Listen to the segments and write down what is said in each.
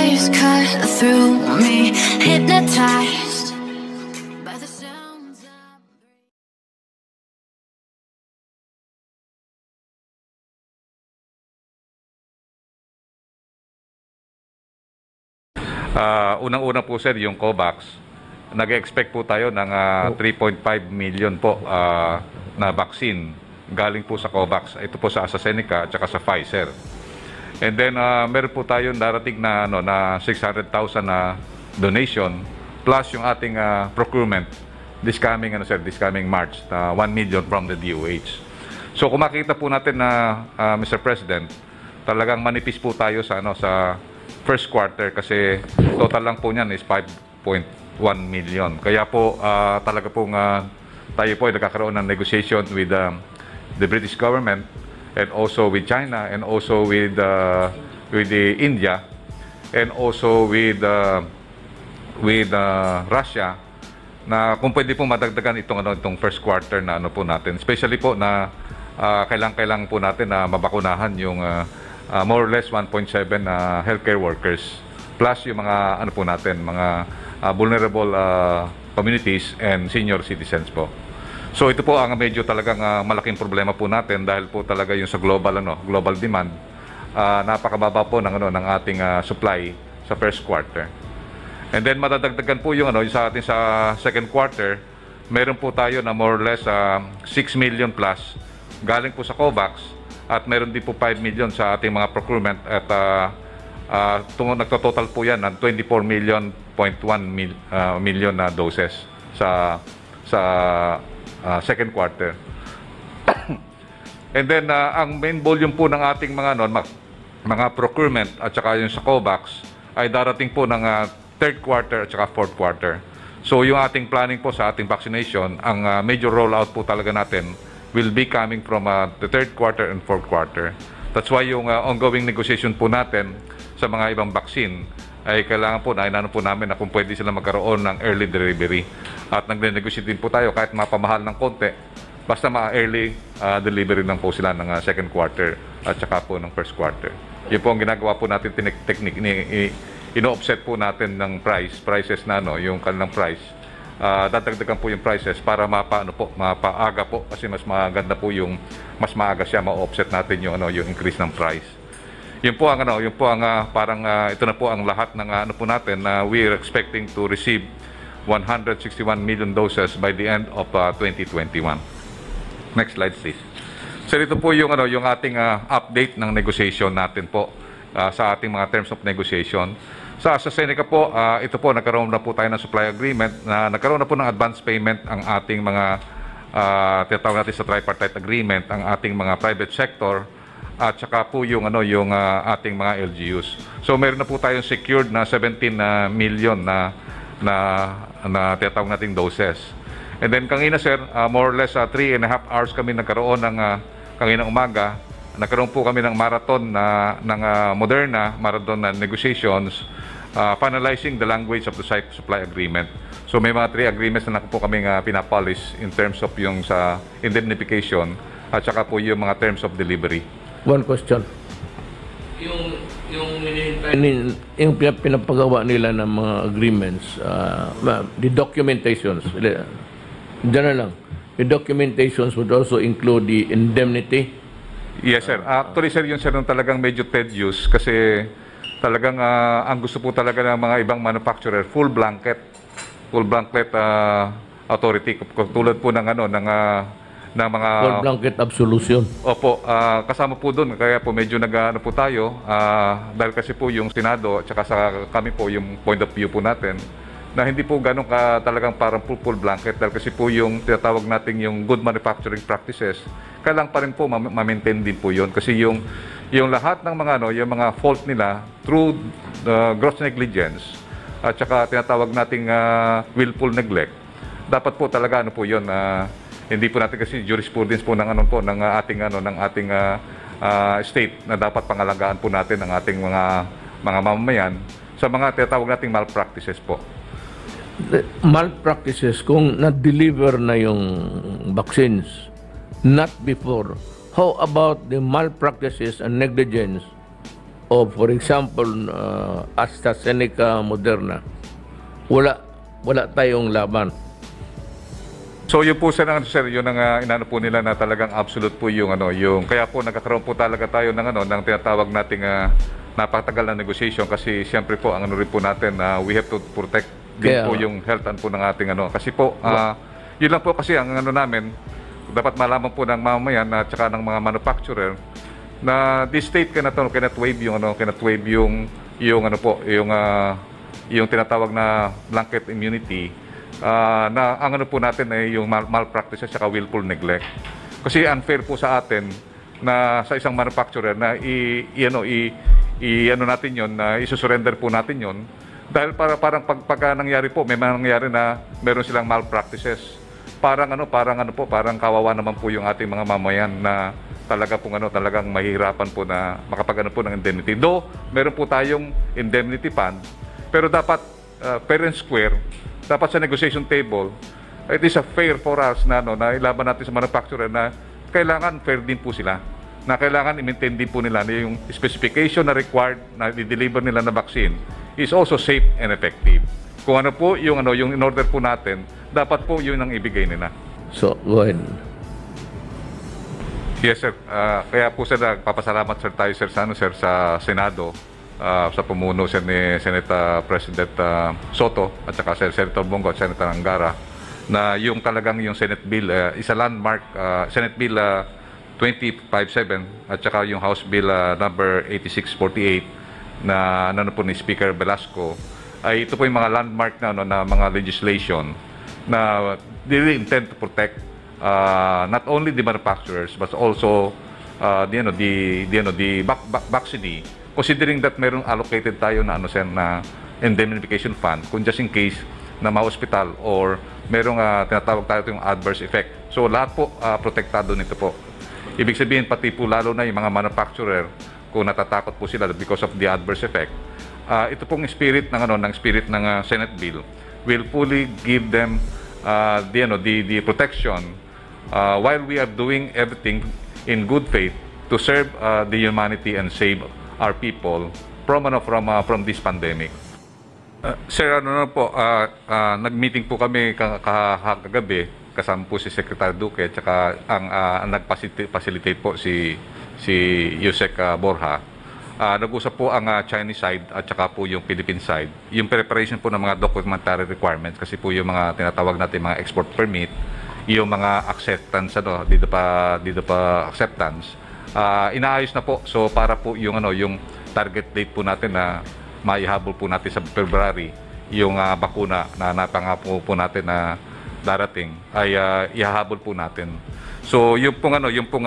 waves cut through me, hypnotized by the sounds I Unang-una po sir, yung COVAX, nag-expect po tayo ng 3.5 million po na vaccine galing po sa COVAX. Ito po sa AstraZeneca at saka sa Pfizer. And then meron po tayo darating na na 600,000 na donation plus yung ating procurement this coming March, 1 million from the DOH. So kung makita po natin na Mr. President, talagang manipis po tayo sa sa first quarter kasi total lang po niyan is 5.1 million. Kaya po talaga pong tayo po ay nagkakaroon ng negotiation with the British government and also with China and also with the India and also with Russia na kung pwede po madagdagan itong first quarter na po natin. Especially po na kailangan po natin na mabakunahan yung more or less 1.7 healthcare workers plus yung mga po natin, mga vulnerable communities and senior citizens po. So ito po ang medyo talagang malaking problema po natin dahil po talaga yung sa global demand, napakababa po ng ng ating supply sa first quarter. And then madadagdagan po yung yung sa ating sa second quarter, meron po tayo na more or less 6 million plus galing po sa COVAX. At meron din po 5 million sa ating mga procurement at nagtototal po yan ng 24 million na doses sa second quarter. And then ang main volume po ng ating mga procurement at saka yung sa COVAX ay darating po ng third quarter at saka fourth quarter. So yung ating planning po sa ating vaccination, ang major rollout po talaga natin will be coming from the third quarter and fourth quarter. That's why yung ongoing negotiation po natin sa mga ibang vaccine ay kailangan po na inano po namin na kung pwede sila magkaroon ng early delivery. At nag-negotiate din po tayo kahit mapamahal ng konti, basta ma-early delivery lang po sila ng second quarter at saka po ng first quarter. Yun po ang ginagawa po natin technique, ino-offset po natin ng prices na yung kanilang price. Dadagdagan po yung prices para mapaaga po kasi mas maganda po yung mas maaga siya ma-offset natin yung yung increase ng price. Yun po ang parang ito na po ang lahat ng po natin na we are expecting to receive 161 million doses by the end of 2021. Next slide please. So ito po yung yung ating update ng negotiation natin po sa ating mga terms of negotiation. Sa AstraZeneca po, ito po, nagkaroon na po tayo ng supply agreement, nagkaroon na po ng advance payment ang ating mga, tinatawag natin sa tripartite agreement, ang ating mga private sector, at saka po yung, yung ating mga LGUs. So meron na po tayong secured na 17 million na tinatawag nating doses. And then kanina sir, more or less 3.5 hours kami nagkaroon ng kanina umaga, nagkaroon po kami ng marathon ng Moderna, marathon na negotiations, finalizing the language of the supply agreement. So may mga 3 agreements na po kami pinapolish in terms of yung sa indemnification at saka po yung mga terms of delivery. One question. Yung pinapagawa nila ng mga agreements, the documentations, dyan na lang, the documentations would also include the indemnity. Yes, sir. Actually, sir, yun sir, talagang medyo tedious kasi talagang ang gusto po talaga ng mga ibang manufacturer, full blanket authority. Tulad po ng mga full blanket absolution. Opo, kasama po doon. Kaya po medyo po tayo dahil kasi po yung Senado at saka sa kami po yung point of view po natin na hindi po ganun talagang parang full blanket dahil kasi po yung tinatawag natin yung good manufacturing practices, kailangan pa rin po ma-maintain din po yun kasi yung lahat ng mga yung mga fault nila through gross negligence at saka tinatawag nating willful neglect, dapat po talaga po yun, hindi po natin kasi jurisprudence po ng ng ating state na dapat pangalagaan po natin ang ating mga mamamayan sa mga tinatawag nating malpractices po. Malpractices kung na-deliver na yung vaccines not before, how about the malpractices and negligence o for example, AstraZeneca, Moderna, wala tayong laban. So yun po sir, yun ang inano po nila na talagang absolute po yung yung kaya po nagkakaroon po talaga tayo ng tinatawag nating napakatagal na negotiation kasi siyempre po ang rin po natin we have to protect din po yung health po ng ating kasi po yun lang po kasi ang namin dapat malaman po ng mamamayan at saka ng mga manufacturer na this state cannot waive yung yung tinatawag na blanket immunity na ang po natin ay yung malpractices at willful neglect. Kasi unfair po sa atin na sa isang manufacturer na natin yon na isusurrender po natin yon dahil parang pagka nangyari po may nangyari na meron silang malpractices. Parang kawawa naman po yung ating mga mamayan na talagang mahihirapan po na makapag po ng indemnity. Though meron po tayong indemnity fund, pero dapat fair and square. Dapat sa negotiation table, it is fair for us na ilaban natin sa manufacturer na kailangan fair din po sila. Na kailangan i-maintain din po nila na yung specification na required na i-deliver nila na vaccine is also safe and effective. Kung ano po yung in order po natin, dapat po yun ang ibigay nila. So, go ahead. Yes sir. Kaya po sir, nagpapasalamat sir tayo sa Senado. Sa pumuno siya ni Senate President Soto at saka Senator Bongo at Senator Angara na yung talagang yung Senate Bill isa landmark Senate Bill 2057 at saka yung House Bill number 8648 na po ni Speaker Velasco ay ito po yung mga landmark na mga legislation na really intend to protect not only the manufacturers but also the vaccinee. Considering that mayroong allocated tayo na indemnification fund kung just in case na ma-hospital or mayroong tinatawag tayo yung adverse effect. So lahat po protektado nito po. Ibig sabihin pati po lalo na yung mga manufacturer kung natatakot po sila because of the adverse effect. Ito pong spirit ng Senate bill will fully give them the protection while we are doing everything in good faith to serve the humanity and save our people from this pandemic. Sir, nag-meeting po kami kagabi kasama po si Secretary Duque at saka ang nag-facilitate po si Yusek Borja. Nag-usap po ang Chinese side at saka po yung Philippine side. Yung preparation po ng mga documentary requirements kasi po yung mga tinatawag natin mga export permit, yung mga acceptance dito pa acceptance. Inaayos na po. So para po yung yung target date po natin na maihabol po natin sa February yung bakuna na napangako po natin na darating ay ihahabol po natin. So yung pong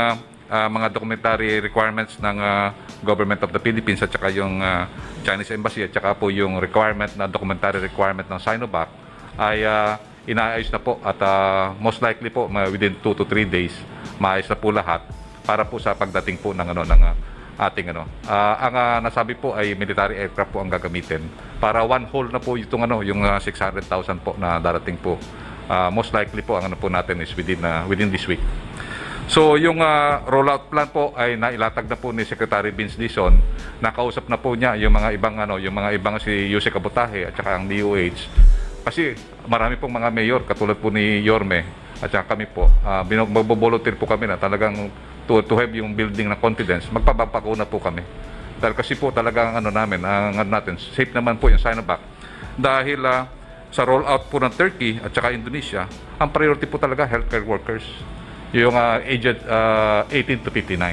mga documentary requirements ng Government of the Philippines at saka yung Chinese Embassy at saka po yung requirement na documentary requirement ng Sinovac ay inaayos na po at most likely po within 2 to 3 days maayos na po lahat para po sa pagdating po ng ating ang nasabi po ay military aircraft po ang gagamitin para one whole na po itong yung 600,000 po na darating po. Most likely po ang po natin is within this week. So yung rollout plan po ay nailatag na po ni Secretary Vince Dizon. Nakausap na po niya yung mga ibang si Yusek Abotahe at saka ang DOH. Kasi marami pong mga mayor katulad po ni Yorme at saka kami po magbo-volunteer po kami na talagang to have yung building ng confidence, magpapakuna po kami. Dahil kasi po talagang natin, safe naman po yung Sinovac. Dahil sa rollout po ng Turkey at saka Indonesia, ang priority po talaga healthcare workers, yung aged 18 to 59.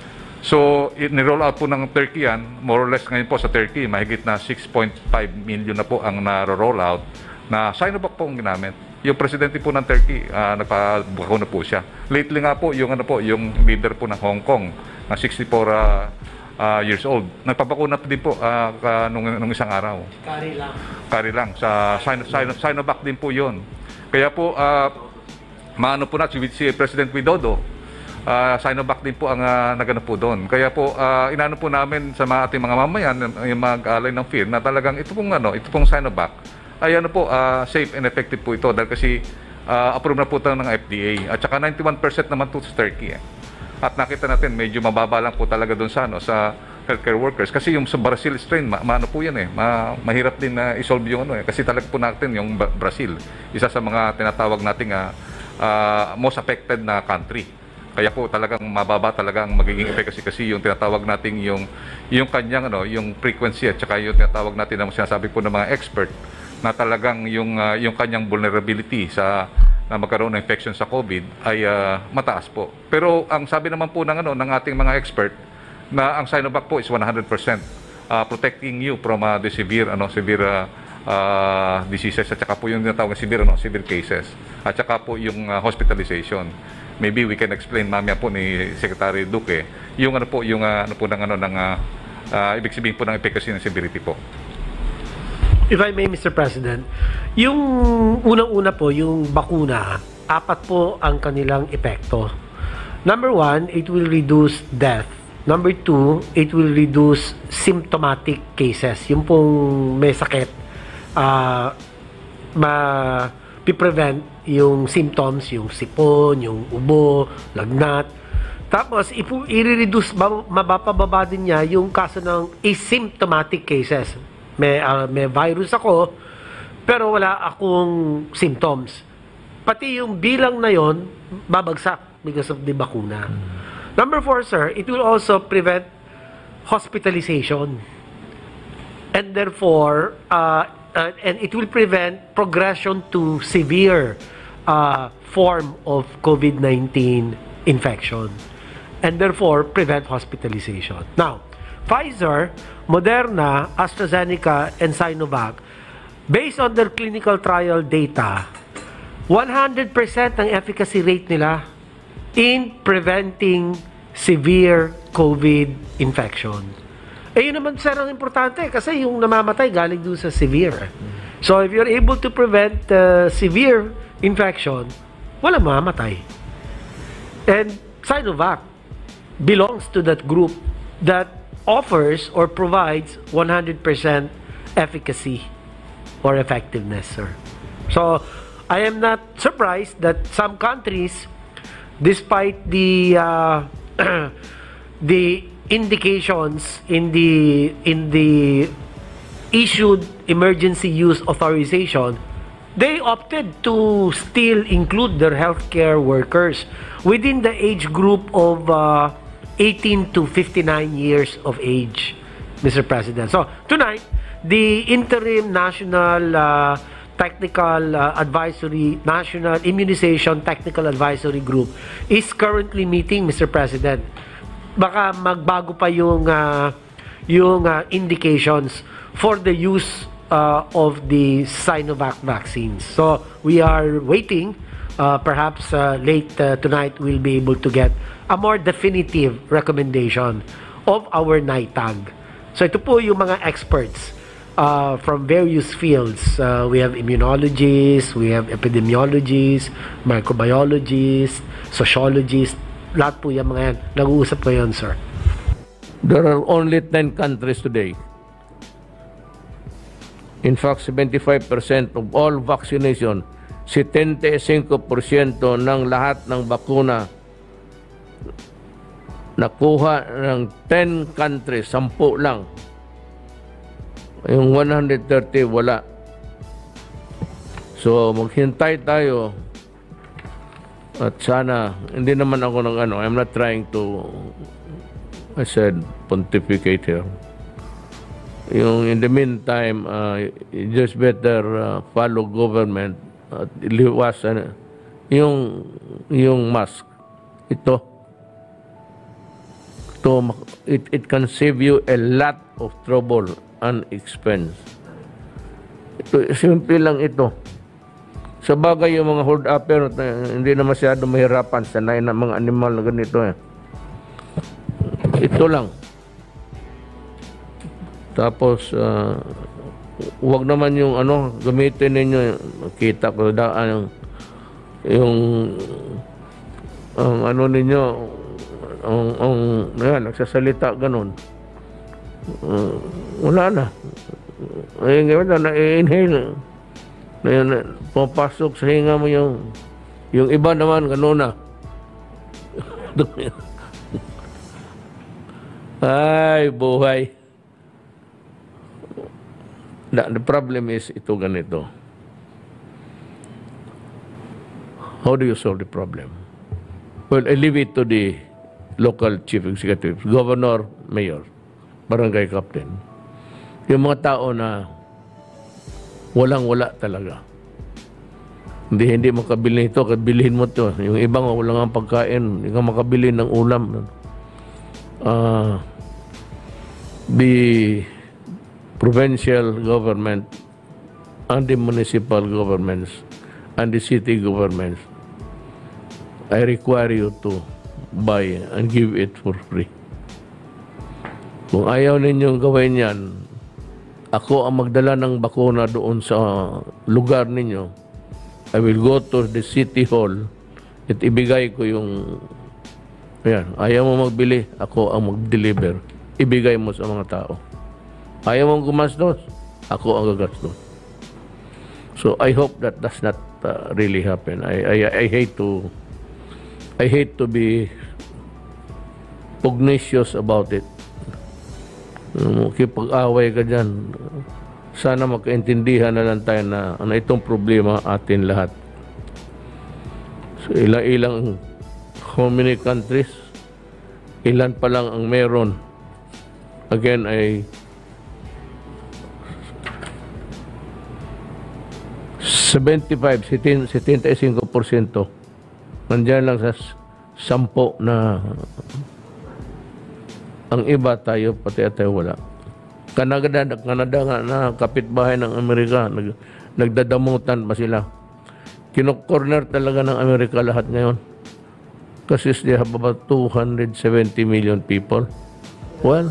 So, ni-roll out po ng Turkey yan, more or less ngayon po sa Turkey, mahigit na 6.5 million na po ang na-roll out na Sinovac po ang ginamit. Yung presidente po ng Turkey, nagpabakuna po siya. Lately nga po, yung leader po ng Hong Kong, na 64 years old, nagpabakuna din po nung isang araw. Kari lang. Sa Sinovac din po yun. Kaya po, maano po natin, si President Widodo, Sinovac din po ang nagano po doon. Kaya po, inano po namin sa ating mga mamayan, yung mag-alay ng fear, na talagang ito pong Sinovac, ay safe and effective po ito dahil kasi approve na po ito ng FDA at saka 91% naman po sa Turkey. At nakita natin medyo mababa lang po talaga doon sa healthcare workers. Kasi yung sa Brazil strain, maano po yan mahirap din na isolve yung kasi talaga po natin yung Brazil, isa sa mga tinatawag nating most affected na country. Kaya po talagang mababa talaga ang magiging efficacy kasi yung tinatawag nating yung kanyang yung frequency at saka yung tinatawag natin na sinasabi po ng mga expert na talagang yung kanyang vulnerability na magkaroon ng infection sa COVID ay mataas po. Pero ang sabi naman po ng ating mga expert na ang Sinovac po is 100% protecting you from the severe diseases at saka po yung tinatawag na severe cases at saka po yung hospitalization. Maybe we can explain mamaya po ni Secretary Duque yung ibig sabihin po ng efficacy ng severity po. If I may, Mr. President, yung unang-una po, yung bakuna, 4 po ang kanilang epekto. Number 1, it will reduce death. Number 2, it will reduce symptomatic cases. Yung pong may sakit, ma-prevent yung symptoms, yung sipon, yung ubo, lagnat. Tapos, i-reduce, mabababa din niya yung kaso ng asymptomatic cases. May virus ako, pero wala akong symptoms. Pati yung bilang na yon babagsak because of the bakuna. Number 4, sir, it will also prevent hospitalization. And therefore, and it will prevent progression to severe form of COVID-19 infection. And therefore, prevent hospitalization. Now, Pfizer, Moderna, AstraZeneca, and Sinovac, based on their clinical trial data, 100% ang efficacy rate nila in preventing severe COVID infection. Eh, yun naman, sir, ang importante kasi yung namamatay galing doon sa severe. So, if you're able to prevent severe infection, walang mamamatay. And Sinovac belongs to that group that offers or provides 100% efficacy or effectiveness, sir. So, I am not surprised that some countries, despite the the indications in the issued emergency use authorization, they opted to still include their healthcare workers within the age group of 18 to 59 years of age, Mr. President. So, tonight, the interim National National Immunization Technical Advisory Group is currently meeting, Mr. President. Baka magbago pa yung indications for the use of the Sinovac vaccines. So, we are waiting. Perhaps late tonight, we'll be able to get a more definitive recommendation of our NITAG. So, ito po yung mga experts from various fields. We have immunologists, we have epidemiologists, microbiologists, sociologists. Lahat po yung mga yan. Nag-uusap ko yun, sir. There are only 10 countries today. In fact, 75% of all vaccination, 75% ng lahat ng bakuna nakuha ng 10 countries, 10 lang. Yung 130 wala. So maghintay tayo at sana hindi naman ako I'm not trying to pontificate here. In the meantime, you just better follow government at liwasan yung mask. It can save you a lot of trouble and expense. Simple lang ito. Sa bagay yung mga hold upper, hindi na masyado mahirapan, sanay na mga animal na ganito. Ito lang. Tapos, huwag naman yung gamitin ninyo, kita ko daan yung ninyo, nagsasalita ganun. Wala na. Na-inhale. Pumapasok sa hinga mo yung iba naman ganun na. Ay, buhay. The problem is, ito ganito. How do you solve the problem? Well, I leave it to the local chief executive, governor, mayor, barangay captain. Yung mga tao na walang-wala talaga. Hindi makabili ito, bilhin mo ito. Yung ibang wala nga pagkain, hindi ka makabili ng ulam. The provincial government and the municipal governments and the city governments, I require you to buy and give it for free. Kung ayaw ninyong gawin yan, ako ang magdala ng bakuna doon sa lugar ninyo. I will go to the city hall at ibigay ko yung, ayan, ayaw mo magbili, ako ang mag-deliver. Ibigay mo sa mga tao. Ayaw mong gumastos, ako ang gagastos. So I hope that does not really happen. I hate to be pugnacious about it. Kipag-away ka dyan. Sana magkaintindihan na lang tayo na itong problema atin lahat. So ilang how many countries? Ilan pa lang ang meron? Again, 75% nandiyan lang sa 10 na ang iba tayo, pati tayo wala. Canada nga na kapitbahay ng Amerika, nagdadamutan pa sila. Kino-corner talaga ng Amerika lahat ngayon. Kasi they have about 270 million people. Well,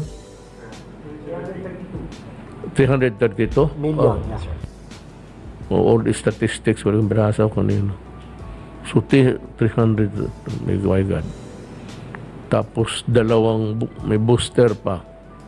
332 Million, yes, sir. All the statistics walang binasa ko kanino. So 300, my God. Tapos may booster pa.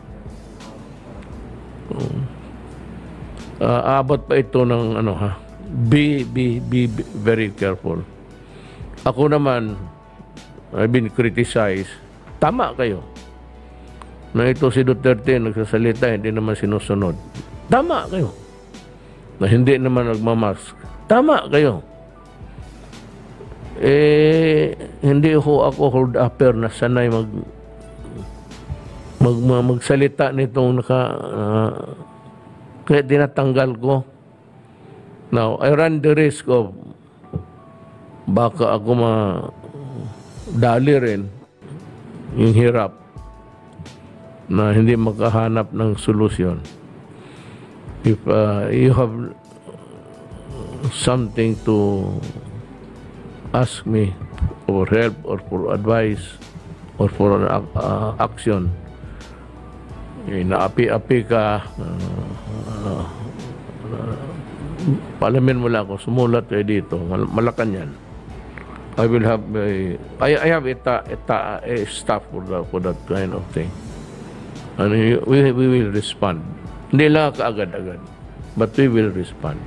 Abot pa ito ng be very careful. Ako naman, I've been criticized. Tama kayo. Na ito si Duterte nagsasalita, hindi naman sinusunod. Tama kayo. Na hindi naman nagmamask. Tama kayo. Hindi ako hold upper na sanay magsalita nitong kaya tinatanggal ko. Now, I run the risk of baka ako dali rin yung hirap na hindi makahanap ng solusyon. If you have something to ask me for help or for advice or for action, naapi-api ka, palamin mo lang ako, sumulat kayo dito, Malacanang. I will have I have a staff for that kind of thing. And we will respond. Hindi lang kaagad-agad, but we will respond.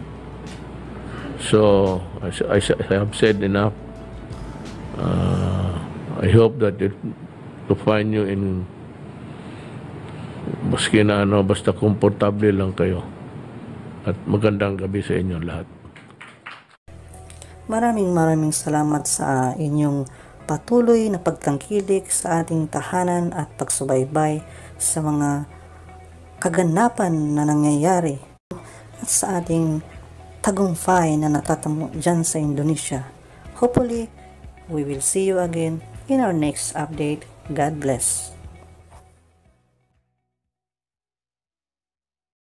So, I have said enough. I hope that to find you in maski na basta komportable lang kayo. At magandang gabi sa inyo lahat. Maraming salamat sa inyong patuloy na pagtangkilik sa ating tahanan at pagsubaybay sa mga kaganapan na nangyayari at sa ating tagumpay na natatamo dyan sa Indonesia. Hopefully, we will see you again in our next update. God bless.